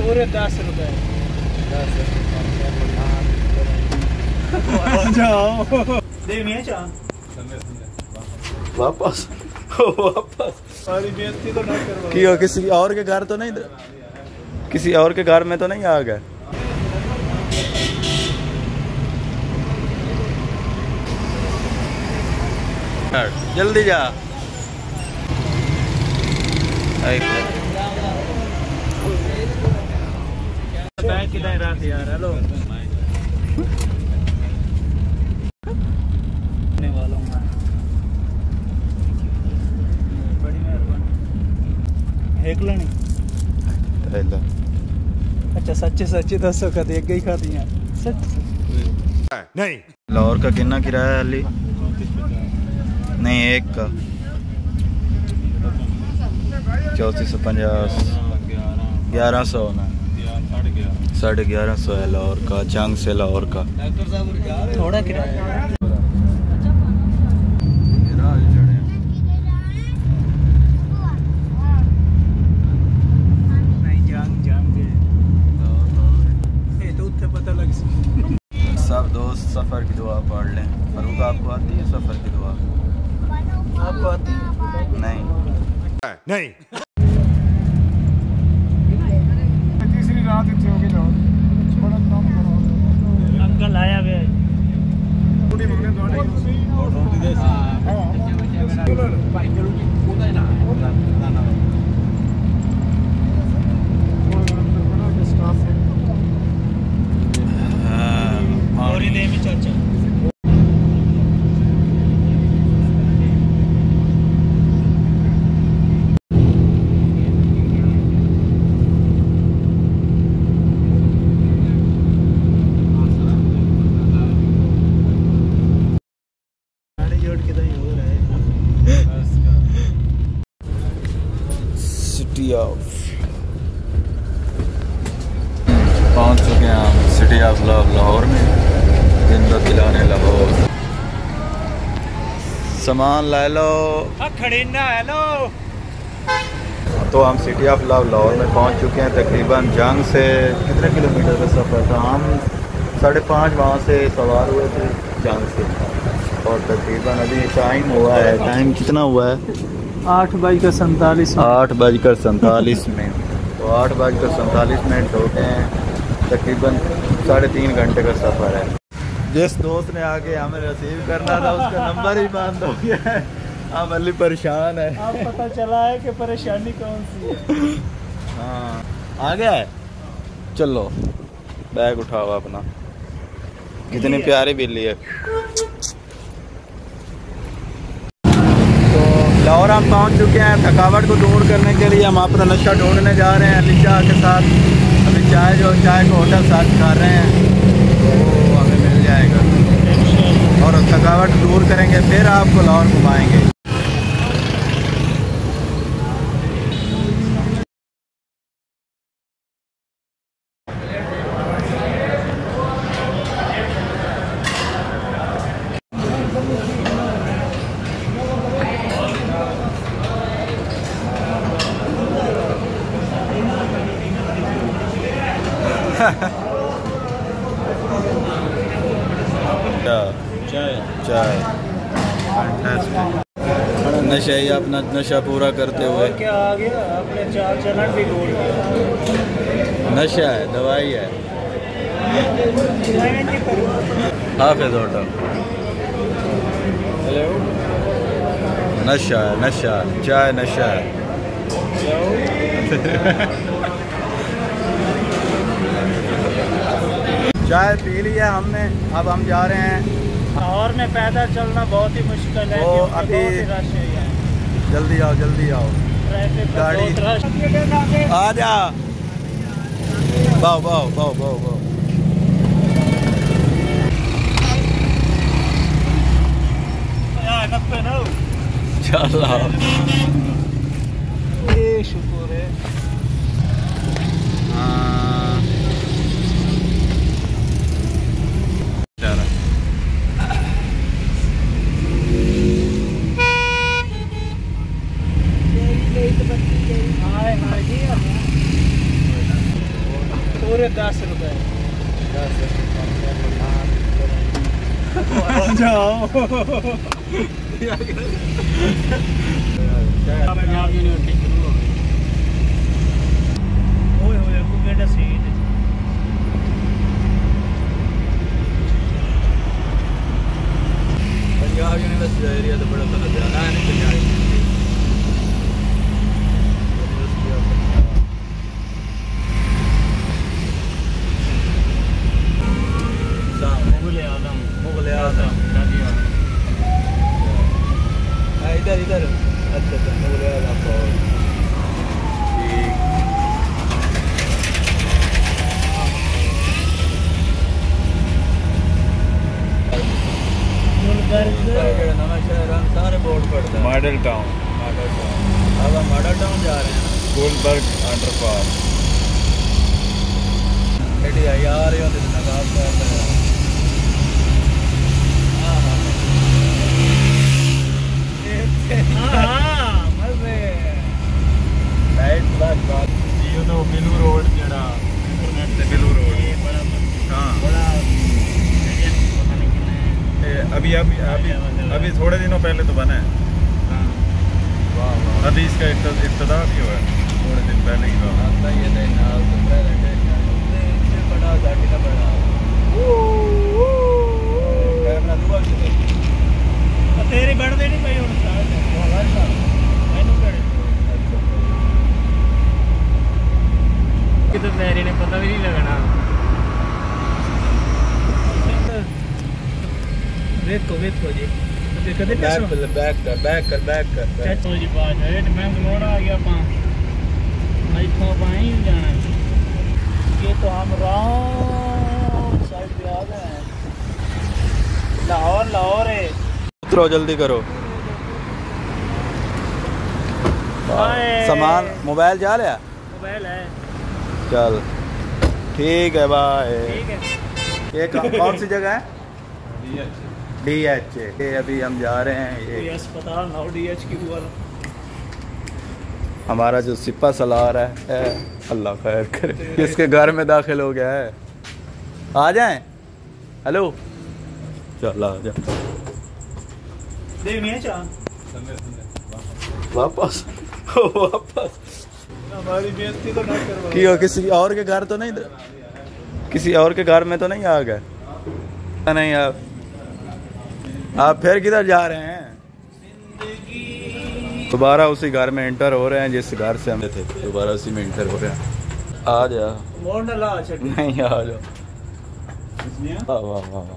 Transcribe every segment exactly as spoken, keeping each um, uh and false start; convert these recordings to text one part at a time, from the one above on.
पूरे दस रुपए जाओ दे मियां चा वापस वापस सारी बेइज्जती तो ना करवा क्यों किसी और के घर तो नहीं किसी और के घर में तो नहीं आ गए। जल्दी जा बैग किधर रख यार। हेलो वाला हूं मैं बड़ी मेहरबानी हेक लेनी। अच्छा सच्चे सच्चे दसो कद एक ही खाती हैं सच नहीं। लाहौर का कितना किराया है अली? नहीं एक का चौंतीस सौ पचास ग्यारह सौ ना साढ़े ग्यारह सौ है लाहौर का। जंग से लाहौर का थोड़ा किराया सब दोस्त सफ़र की दुआ पढ़ लें। फरूक आपको आती है सफ़र की दुआ? आपको आती है? नहीं नहीं। तीसरी रात इतनी होगी ना बड़ा काम करो। अंकल आया वे रोटी मंगने तो नहीं और रोटी दे हां भाई चलो जी कोदा है ना ना ना और ही ले में चाचा सिटी ऑफ पहुंच चुके हैं हम सिटी ऑफ लव लाहौर में। जिंदा दिलाने लाहौर सामान ला लो खड़ी ना। हेलो तो हम सिटी ऑफ लव लाहौर में पहुंच चुके हैं। तकरीबन जंग से कितने किलोमीटर का सफ़र था? हम साढ़े पाँच वहाँ से सवार हुए थे जंग से और तकरीबन अभी टाइम हुआ है। टाइम कितना हुआ है? आठ बजकर सैंतालीस आठ बजकर सैंतालीस मिनट। तो आठ बजकर सैंतालीस मिनट हो गए हैं। तकरीबन साढ़े तीन घंटे का सफ़र है। जिस दोस्त ने आके हमें रिसीव करना था उसका नंबर ही बंद हो गया है। अब अली परेशान है। अब पता चला है कि परेशानी कौन सी है। हाँ आ गया है। चलो बैग उठाओ अपना। कितनी प्यारी बिल्ली है। लाहौर हम पहुंच चुके हैं। थकावट को दूर करने के लिए हम अपना नशा ढूंढने जा रहे हैं अली शाह के साथ। अभी चाय जो चाय को होटल सर्च कर रहे हैं तो हमें मिल जाएगा और थकावट दूर करेंगे फिर आपको लाहौर घुमाएंगे। चाय चाय नशा ही अपना नशा पूरा करते हुए क्या आ गया अपने चाल चलन भी बोल नशा है दवाई है। हाफिज होटल नशा है नशा चाय नशा है। चाय पी ली है हमने। अब हम जा रहे हैं। लाहौर में पैदल चलना बहुत ही मुश्किल है। वो अभी रश है यहाँ। जल्दी आओ जल्दी आओ गाड़ी आ जा। बाओ बाओ बाओ बाओ बाओ चलो ये शुक्र है। पूरे दस रुपए जाओ पंजाब यूनिवर्सिटी शुरू हो गई ओए होए को केड़ा सीट पंजाब यूनिवर्सिटी एरिया तो बड़ा तो जाना है नहीं पंजाब मुगल आजम मुगल आजम इधर इधर अच्छा अच्छा मुगल आजम ठीक नवा शहर हम सारे बोर्ड पड़ता है मॉडल टाउन मॉडल टाउन अब हम मॉडल टाउन जा रहे हैं गोलबर्ग अंडरपास एडी यार ये तो नकाब कर रहे हैं हां हां मजे राइट ब्लैक बात ये तो बिलू रोड जेड़ा इंटरनेट से बिलू रोड ये बड़ा हां बड़ा अभी अभी अभी अभी थोड़े दिनों पहले तो बना है वाह वाह अभी इसका इब्तिदा भी हुआ है थोड़े दिन पहले ही हुआ आता ये दिन नाल तो पहले बड़ा गाड़ी का बड़ा कैमरा दुआ की तेरी बढ़ देनी भाई हुन स्टार्ट है हमारे साथ मैंने करे किधर जा रही ने पता भी नहीं लगना वेट को वेट को जी तो कदे बैक कर बैक कर बैक कर बैक कर चाचो जी बात है मैं मोड़ आ गया पा मैं तो पाई जाना ये तो हम राम साइड पे आ गए हैं लाहौर लाहौर है उतरो जल्दी करो सामान मोबाइल जा लिया मोबाइल है चल ठीक है बाय ठीक है ये कौन सी जगह है डी एच ए अभी हम जा रहे हैं ये अस्पताल नौ डी एच की हुआ हमारा जो सिपा सलार है अल्लाह खैर करे किसके घर में दाखिल हो गया है आ जाएं हेलो चल आ जा देखनी है चाह वापस वापस हमारी बेइज्जती तो ना करवा क्यों किसी और के घर तो नहीं किसी और के घर में तो नहीं आ गए नहीं आप आप फिर किधर जा रहे हैं दोबारा उसी घर में एंटर हो रहे हैं जिस घर से हम थे दोबारा उसी में एंटर हो रहे हैं आ जा मोड़ ना ला छड़ी नहीं आ जाओ वाह वाह वाह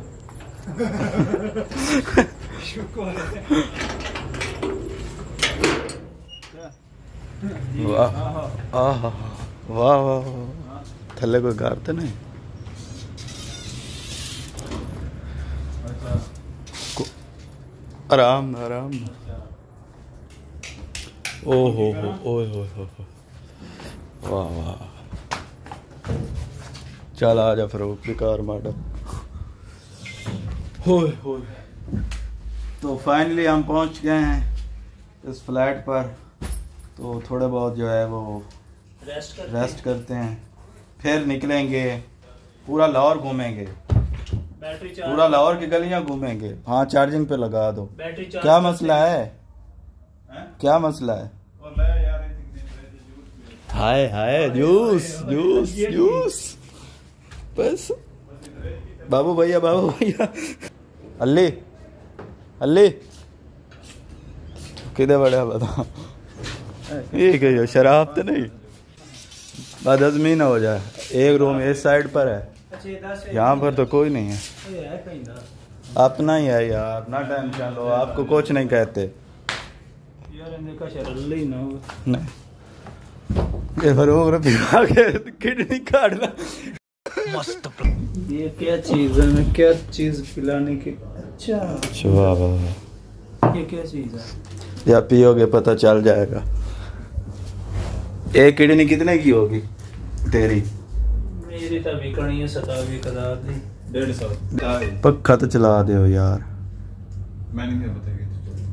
वाह आह वाह वाह थल्ले कोई घर तो नहीं आराम आराम ओ हो हो ओ हो हो वाह वाह चल आ जा फिर बेकार माडा होए होए तो फाइनली हम पहुंच गए हैं इस फ्लैट पर तो थोड़े बहुत जो है वो रेस्ट करते रेस्ट करते हैं फिर निकलेंगे पूरा लाहौर घूमेंगे बैटरी चार्ज पूरा लाहौर की गलियां घूमेंगे हाँ चार्जिंग पे लगा दो बैटरी चार्ज क्या मसला है, है? क्या मसला है hi hi juice juice juice बस बाबू भैया बाबू भैया अल्ली अल्ली किधर बड़ा बता ठीक है शराब तो नहीं बदहजमी ना हो जाए एक रूम इस साइड पर है यहाँ पर तो कोई नहीं है अपना ही है यार अपना टेंशन लो आपको कुछ नहीं कहते नहीं ये फरोग रफीका के किडनी काटना मस्त ये क्या चीज है मैं क्या चीज पिलाने की अच्छा अच्छा वाह वाह ये क्या चीज है या पियोगे पता चल जाएगा एक किडनी कितने की होगी तेरी मेरी तो बिकनी है सतावी कदार दी डेढ़ सौ पक्का तो चला दो यार मैंने क्या बताया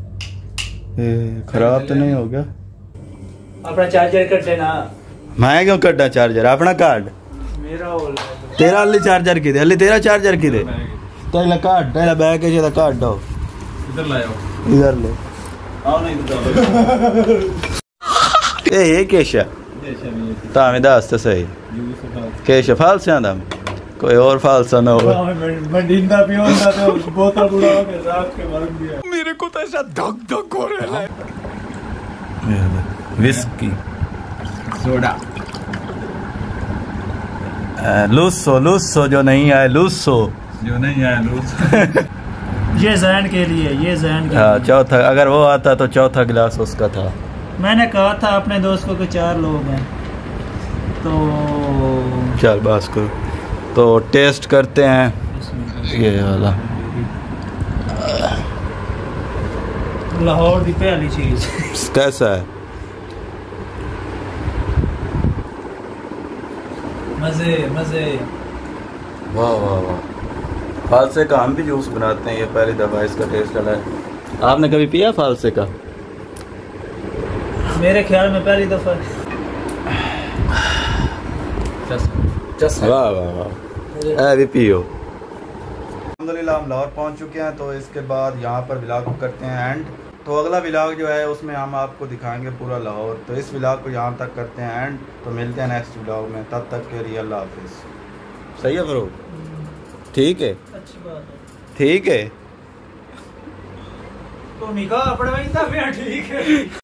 ए खराब तो नहीं हो गया अपना चार्जर कट लेना मैं क्यों कटा चार्जर अपना कार्ड मेरा हो तेरा अली चार्जर की दे अली तेरा चार्जर की दे तेरा काट तेरा बैग है जेदा काट दो इधर लाओ इधर ले आओ ना इधर ए ये केशा तामे दास तो सही केशा फालसा आंदा कोई और फालसा ना हो मैं नींदा भी होता तो बोतल बुढ़ा के रात के मार दिया मेरे को तो ऐसा धक धक हो रहा है विस्की सोडा लूसो लूसो जो नहीं आए लूसो जो नहीं आया लूस ये जैन के लिए ये जैन के हाँ लिए। चौथा अगर वो आता तो चौथा गिलास उसका था मैंने कहा था अपने दोस्त को कि चार लोग हैं तो चल बस करो तो टेस्ट करते हैं ये वाला लाहौर की पहली चीज कैसा है मजे मजे वाह वाह वाह फालसे का हम भी जूस बनाते हैं ये पहली दफ़ा इसका टेस्ट वाला है आपने कभी पिया फालसे का मेरे ख्याल में पहली दफा वाह वाह वाह ऐ भी पियो अल्हम्दुलिल्लाह हम लाहौर पहुंच चुके हैं तो इसके बाद यहाँ पर व्लॉग को करते हैं एंड तो अगला व्लॉग जो है उसमें हम आपको दिखाएंगे पूरा लाहौर तो इस व्लॉग को यहाँ तक करते हैं एंड तो मिलते हैं नेक्स्ट व्लॉग में तब तक के लिए अल्लाह हाफिज़ सही है फरूक ठीक है अच्छी बात है ठीक है तो निकाह अपना ठीक है